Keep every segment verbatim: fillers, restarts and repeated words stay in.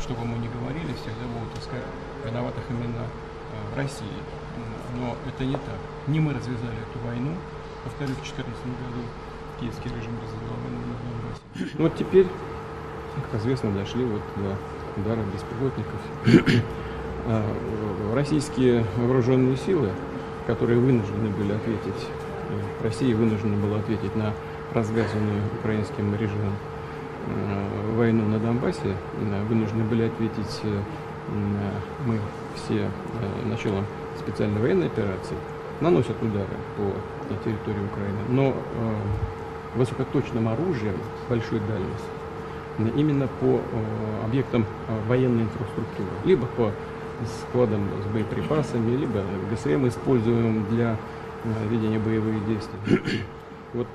что бы мы ни говорили, всегда будут искать виноватых именно в России. Но это не так. Не мы развязали эту войну. Повторюсь, в две тысячи четырнадцатом году киевский режим развязал войну на Донбассе. Вот теперь, как известно, дошли вот до ударов беспилотников. Российские вооруженные силы, которые вынуждены были ответить, Россия вынуждена была ответить на развязанную украинским режимом войну на Донбассе, вынуждены были ответить мы все началом специальной военной операции, наносят удары по территории Украины, но высокоточным оружием большой дальности именно по объектам военной инфраструктуры, либо по складам с боеприпасами, либо ГСМ, используемым для ведения боевых действий. Вот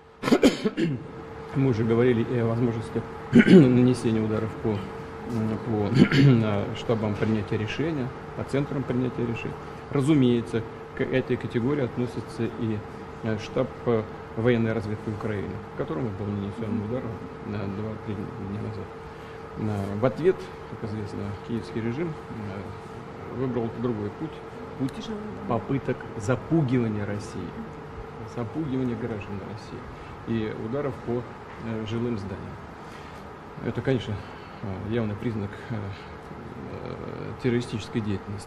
мы уже говорили и о возможности нанесения ударов по, по штабам принятия решения, по центрам принятия решений. Разумеется, к этой категории относится и штаб военной разведки Украины, которому был нанесен удар два-три дня назад. В ответ, как известно, киевский режим выбрал другой путь, путь попыток запугивания России, запугивания граждан России и ударов по жилым зданиям. Это, конечно, явный признак террористической деятельности.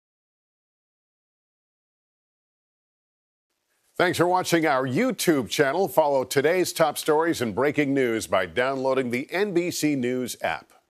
Thanks for watching our YouTube channel. Follow today's top stories and breaking news by downloading the N B C News app.